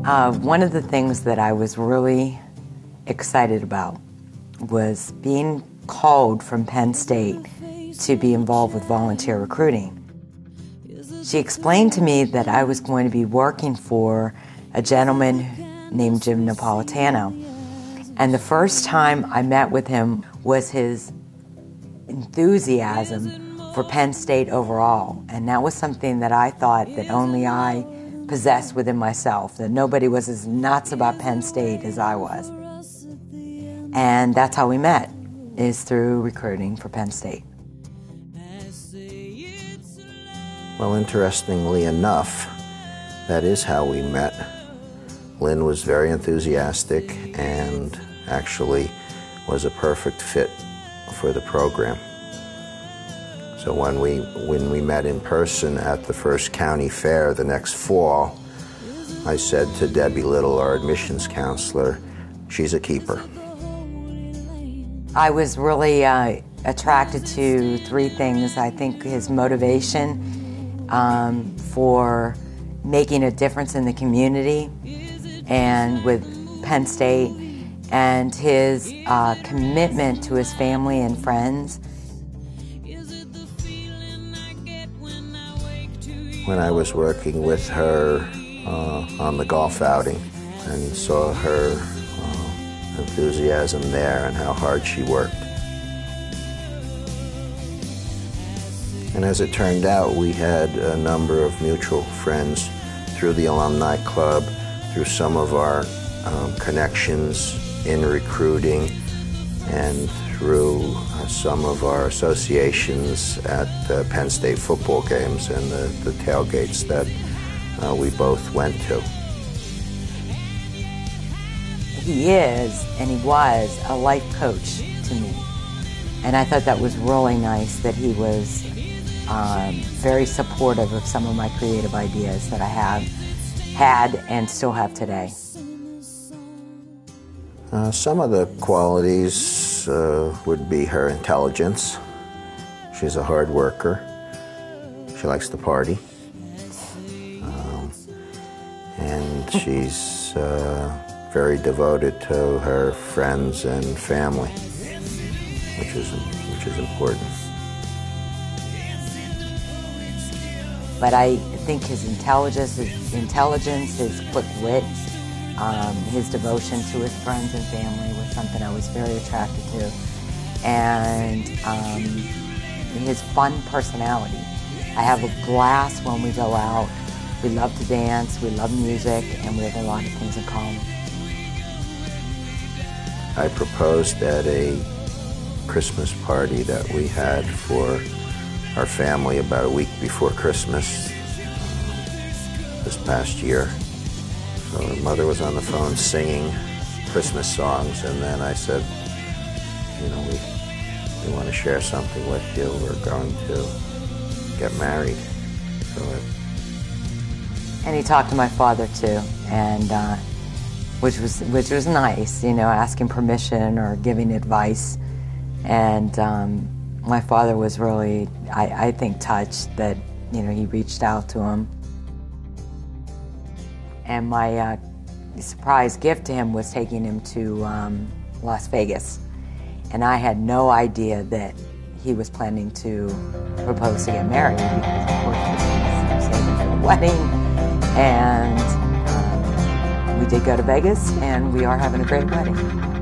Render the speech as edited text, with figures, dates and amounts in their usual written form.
One of the things that I was really excited about was being called from Penn State to be involved with volunteer recruiting. She explained to me that I was going to be working for a gentleman named Jim Napolitano. And the first time I met with him was his enthusiasm for Penn State overall. And that was something that I thought that only I possessed within myself, that nobody was as nuts about Penn State as I was. And that's how we met, is through recruiting for Penn State. Well, interestingly enough, that is how we met. Lynn was very enthusiastic and actually was a perfect fit for the program. So when we met in person at the first county fair the next fall, I said to Debbie Little, our admissions counselor, she's a keeper. I was really attracted to three things. I think his motivation for making a difference in the community and with Penn State, and his commitment to his family and friends. When I was working with her on the golf outing and saw her enthusiasm there and how hard she worked. And as it turned out, we had a number of mutual friends through the alumni club, through some of our connections in recruiting, and through some of our associations at Penn State football games and the tailgates that we both went to. He is, and he was, a life coach to me. And I thought that was really nice that he was very supportive of some of my creative ideas that I have had and still have today. Some of the qualities would be her intelligence. She's a hard worker. She likes to party. And she's very devoted to her friends and family, which is important. But I think his intelligence, his quick wit, his devotion to his friends and family was something I was very attracted to. And his fun personality. I have a blast when we go out. We love to dance, we love music, and we have a lot of things in common. I proposed at a Christmas party that we had for our family about a week before Christmas this past year. So her mother was on the phone singing Christmas songs, and then I said, you know, we want to share something with you. We're going to get married. And he talked to my father too, and which was nice, you know, asking permission or giving advice. And my father was really, I think, touched that, you know, he reached out to him. And my surprise gift to him was taking him to Las Vegas. And I had no idea that he was planning to propose to get married, because of course he was saving for the wedding. And we did go to Vegas, and we are having a great wedding.